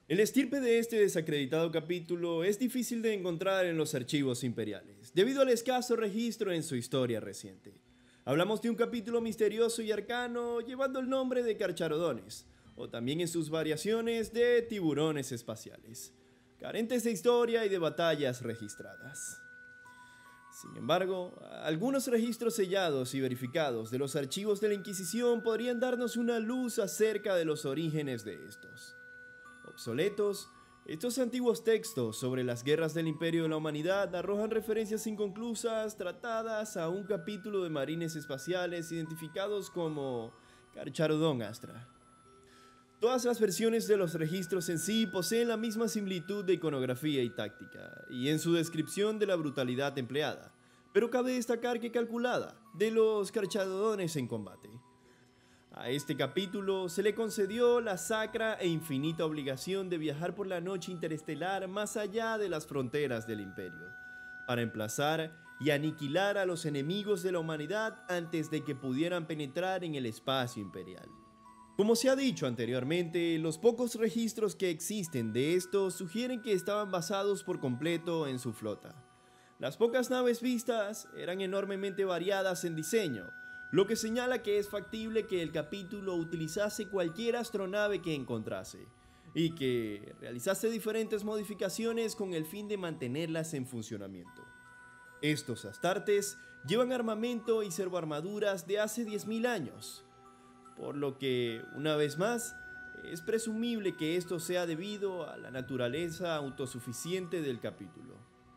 El estirpe de este desacreditado capítulo es difícil de encontrar en los archivos imperiales, debido al escaso registro en su historia reciente. Hablamos de un capítulo misterioso y arcano llevando el nombre de Carcharodones, o también en sus variaciones de tiburones espaciales, carentes de historia y de batallas registradas. Sin embargo, algunos registros sellados y verificados de los archivos de la Inquisición podrían darnos una luz acerca de los orígenes de estos. Obsoletos, estos antiguos textos sobre las guerras del Imperio de la Humanidad arrojan referencias inconclusas tratadas a un capítulo de marines espaciales identificados como Carcharodon Astra. Todas las versiones de los registros en sí poseen la misma similitud de iconografía y táctica, y en su descripción de la brutalidad empleada, pero cabe destacar que calculada, de los Carcharodones en combate. A este capítulo se le concedió la sacra e infinita obligación de viajar por la noche interestelar más allá de las fronteras del Imperio, para emplazar y aniquilar a los enemigos de la humanidad antes de que pudieran penetrar en el espacio imperial. Como se ha dicho anteriormente, los pocos registros que existen de estos sugieren que estaban basados por completo en su flota. Las pocas naves vistas eran enormemente variadas en diseño, lo que señala que es factible que el capítulo utilizase cualquier astronave que encontrase, y que realizase diferentes modificaciones con el fin de mantenerlas en funcionamiento. Estos astartes llevan armamento y servoarmaduras de hace 10.000 años, por lo que, una vez más, es presumible que esto sea debido a la naturaleza autosuficiente del capítulo.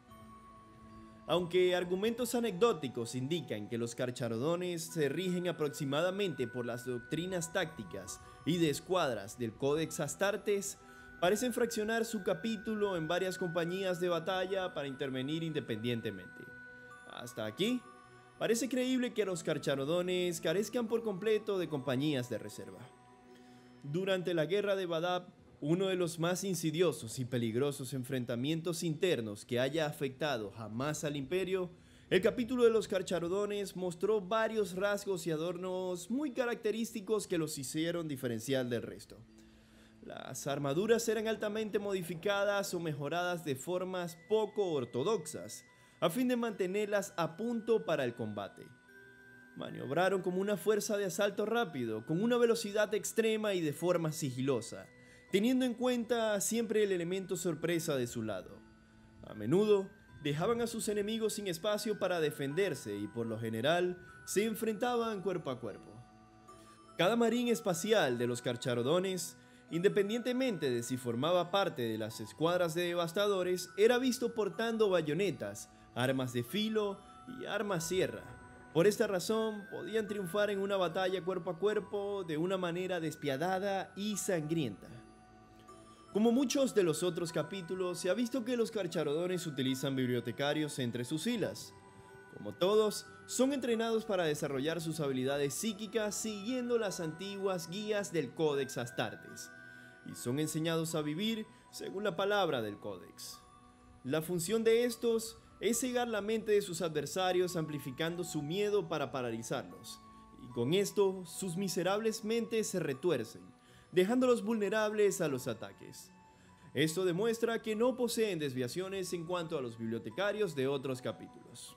Aunque argumentos anecdóticos indican que los Carcharodones se rigen aproximadamente por las doctrinas tácticas y de escuadras del Codex Astartes, parecen fraccionar su capítulo en varias compañías de batalla para intervenir independientemente. Hasta aquí, parece creíble que los Carcharodones carezcan por completo de compañías de reserva. Durante la Guerra de Badab, uno de los más insidiosos y peligrosos enfrentamientos internos que haya afectado jamás al Imperio, el capítulo de los Carcharodones mostró varios rasgos y adornos muy característicos que los hicieron diferenciar del resto. Las armaduras eran altamente modificadas o mejoradas de formas poco ortodoxas, a fin de mantenerlas a punto para el combate. Maniobraron como una fuerza de asalto rápido, con una velocidad extrema y de forma sigilosa, teniendo en cuenta siempre el elemento sorpresa de su lado. A menudo dejaban a sus enemigos sin espacio para defenderse y por lo general se enfrentaban cuerpo a cuerpo. Cada marín espacial de los Carcharodones, independientemente de si formaba parte de las escuadras de devastadores, era visto portando bayonetas, armas de filo y armas sierra. Por esta razón, podían triunfar en una batalla cuerpo a cuerpo de una manera despiadada y sangrienta. Como muchos de los otros capítulos, se ha visto que los Carcharodones utilizan bibliotecarios entre sus filas. Como todos, son entrenados para desarrollar sus habilidades psíquicas siguiendo las antiguas guías del Codex Astartes, y son enseñados a vivir según la palabra del Codex. La función de estos es cegar la mente de sus adversarios amplificando su miedo para paralizarlos, y con esto sus miserables mentes se retuercen, dejándolos vulnerables a los ataques. Esto demuestra que no poseen desviaciones en cuanto a los bibliotecarios de otros capítulos.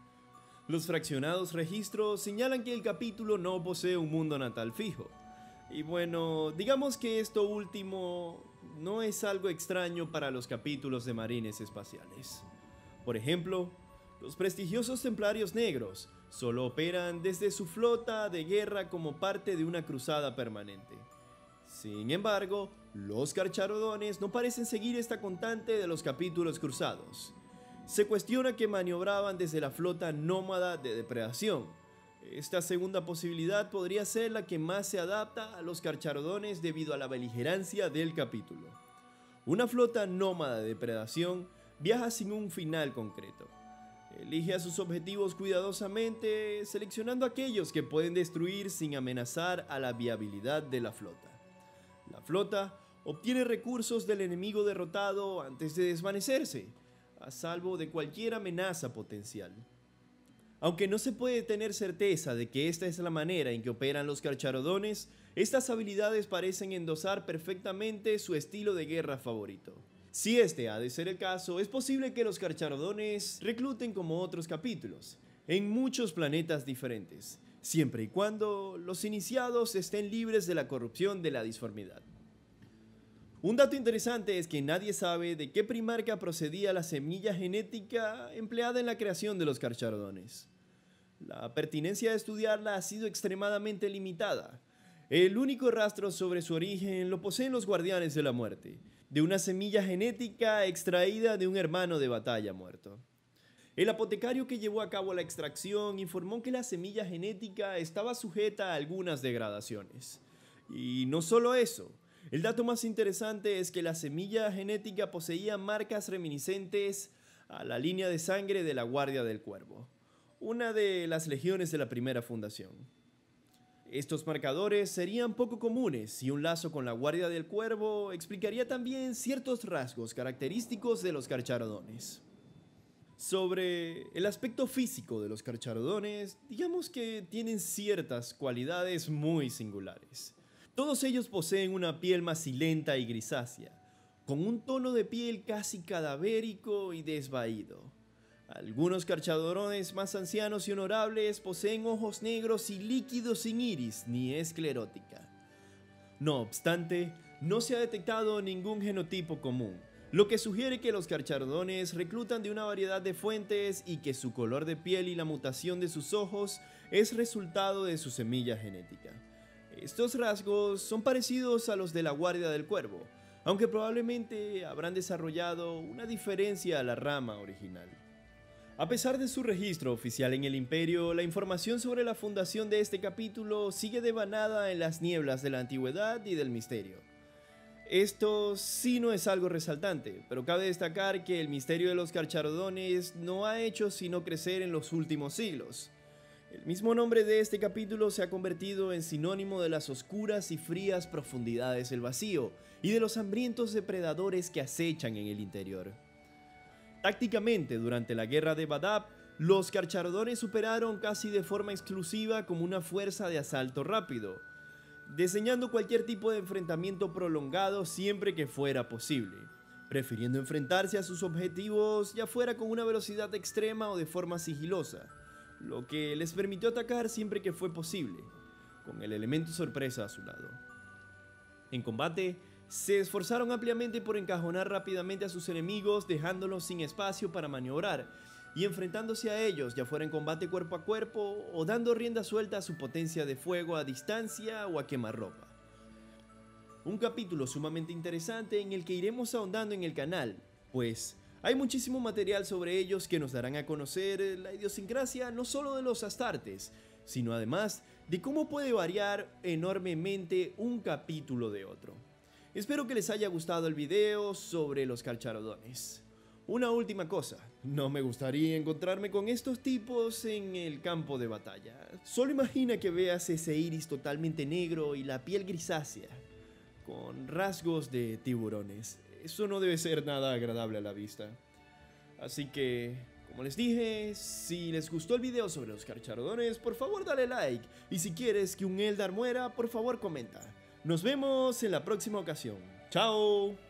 Los fraccionados registros señalan que el capítulo no posee un mundo natal fijo, y bueno, digamos que esto último no es algo extraño para los capítulos de marines espaciales. Por ejemplo, los prestigiosos Templarios Negros solo operan desde su flota de guerra como parte de una cruzada permanente. Sin embargo, los Carcharodones no parecen seguir esta constante de los capítulos cruzados. Se cuestiona que maniobraban desde la flota nómada de depredación. Esta segunda posibilidad podría ser la que más se adapta a los Carcharodones debido a la beligerancia del capítulo. Una flota nómada de depredación viaja sin un final concreto. Elige a sus objetivos cuidadosamente, seleccionando aquellos que pueden destruir sin amenazar a la viabilidad de la flota. La flota obtiene recursos del enemigo derrotado antes de desvanecerse, a salvo de cualquier amenaza potencial. Aunque no se puede tener certeza de que esta es la manera en que operan los carcharodones, estas habilidades parecen endosar perfectamente su estilo de guerra favorito. Si este ha de ser el caso, es posible que los carcharodones recluten como otros capítulos, en muchos planetas diferentes, siempre y cuando los iniciados estén libres de la corrupción de la disformidad. Un dato interesante es que nadie sabe de qué primarca procedía la semilla genética empleada en la creación de los carcharodones. La pertinencia de estudiarla ha sido extremadamente limitada. El único rastro sobre su origen lo poseen los Guardianes de la Muerte, de una semilla genética extraída de un hermano de batalla muerto. El apotecario que llevó a cabo la extracción informó que la semilla genética estaba sujeta a algunas degradaciones. Y no solo eso, el dato más interesante es que la semilla genética poseía marcas reminiscentes a la línea de sangre de la Guardia del Cuervo, una de las legiones de la primera fundación. Estos marcadores serían poco comunes y un lazo con la Guardia del Cuervo explicaría también ciertos rasgos característicos de los carcharodones. Sobre el aspecto físico de los carcharodones, digamos que tienen ciertas cualidades muy singulares. Todos ellos poseen una piel macilenta y grisácea, con un tono de piel casi cadavérico y desvaído. Algunos carcharodones más ancianos y honorables poseen ojos negros y líquidos sin iris ni esclerótica. No obstante, no se ha detectado ningún genotipo común, lo que sugiere que los carcharodones reclutan de una variedad de fuentes y que su color de piel y la mutación de sus ojos es resultado de su semilla genética. Estos rasgos son parecidos a los de la Guardia del Cuervo, aunque probablemente habrán desarrollado una diferencia a la rama original. A pesar de su registro oficial en el Imperio, la información sobre la fundación de este capítulo sigue devanada en las nieblas de la antigüedad y del misterio. Esto sí no es algo resaltante, pero cabe destacar que el misterio de los carcharodones no ha hecho sino crecer en los últimos siglos. El mismo nombre de este capítulo se ha convertido en sinónimo de las oscuras y frías profundidades del vacío y de los hambrientos depredadores que acechan en el interior. Tácticamente, durante la guerra de Badab, los carcharodones operaron casi de forma exclusiva como una fuerza de asalto rápido, diseñando cualquier tipo de enfrentamiento prolongado siempre que fuera posible, prefiriendo enfrentarse a sus objetivos ya fuera con una velocidad extrema o de forma sigilosa, lo que les permitió atacar siempre que fue posible, con el elemento sorpresa a su lado. En combate, se esforzaron ampliamente por encajonar rápidamente a sus enemigos, dejándolos sin espacio para maniobrar y enfrentándose a ellos, ya fuera en combate cuerpo a cuerpo o dando rienda suelta a su potencia de fuego a distancia o a quemarropa. Un capítulo sumamente interesante en el que iremos ahondando en el canal, pues hay muchísimo material sobre ellos que nos darán a conocer la idiosincrasia no solo de los astartes, sino además de cómo puede variar enormemente un capítulo de otro. Espero que les haya gustado el video sobre los carcharodones. Una última cosa, no me gustaría encontrarme con estos tipos en el campo de batalla. Solo imagina que veas ese iris totalmente negro y la piel grisácea, con rasgos de tiburones. Eso no debe ser nada agradable a la vista. Así que, como les dije, si les gustó el video sobre los carcharodones, por favor dale like. Y si quieres que un Eldar muera, por favor comenta. Nos vemos en la próxima ocasión. ¡Chao!